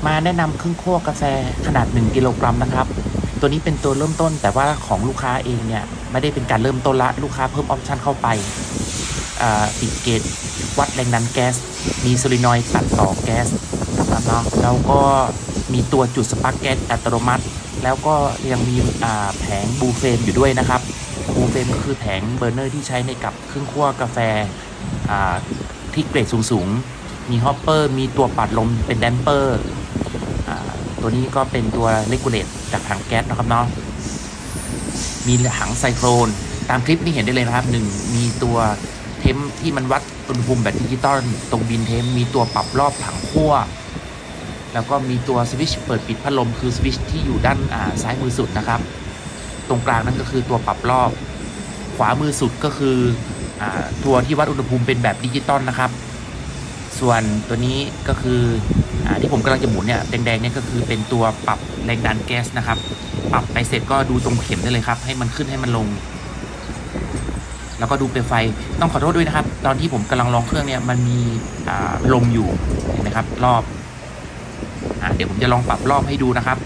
มาแนะนำเครื่องคั่วกาแฟขนาด1กิโลกรัมนะครับตัวนี้เป็นตัวเริ่มต้นแต่ว่าของลูกค้าเองเนี่ยไม่ได้เป็นการเริ่มต้นละลูกค้าเพิ่มออปชันเข้าไปติดเกจวัดแรงดันแก๊สมีโซลินอยด์ตัดต่อแก๊สนะครับเนาะแล้วก็มีตัวจุดสปาร์กแก๊สอัตโนมัติแล้วก็ยังมีแผงบูเฟมอยู่ด้วยนะครับบูเฟมก็คือแผงเบอร์เนอร์ที่ใช้ในกับเครื่องคั่วกาแฟที่เกรดสูงๆมีฮอปเปอร์มีตัวปัดลมเป็นแดมเปอร์ตัวนี้ก็เป็นตัวเลกูเลตจากถังแก๊สนะครับเนาะมีถังไซโครนตามคลิปนี้เห็นได้เลยนะครับมีตัวเทมที่มันวัดอุณหภูมิแบบดิจิตอลตรงบินเทมมีตัวปรับรอบถังคั่วแล้วก็มีตัวสวิตช์เปิดปิดพัดลมคือสวิตช์ที่อยู่ด้านซ้ายมือสุดนะครับตรงกลางนั่นก็คือตัวปรับรอบขวามือสุดก็คือตัวที่วัดอุณหภูมิเป็นแบบดิจิตอลนะครับส่วนตัวนี้ก็คือที่ผมกำลังจะหมุนเนี่ยแดงๆเนี่ยก็คือเป็นตัวปรับแรงดันแก๊สนะครับปรับไปเสร็จก็ดูตรงเข็มได้เลยครับให้มันขึ้นให้มันลงแล้วก็ดูเปลวไฟต้องขอโทษด้วยนะครับตอนที่ผมกำลังลองเครื่องเนี่ยมันมีลมอยู่เห็นไหมครับรอบเดี๋ยวผมจะลองปรับรอบให้ดูนะครับ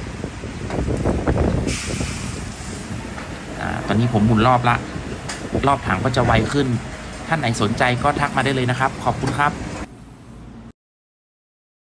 ตอนนี้ผมหมุนรอบละรอบถังก็จะไวขึ้นท่านไหนสนใจก็ทักมาได้เลยนะครับขอบคุณครับ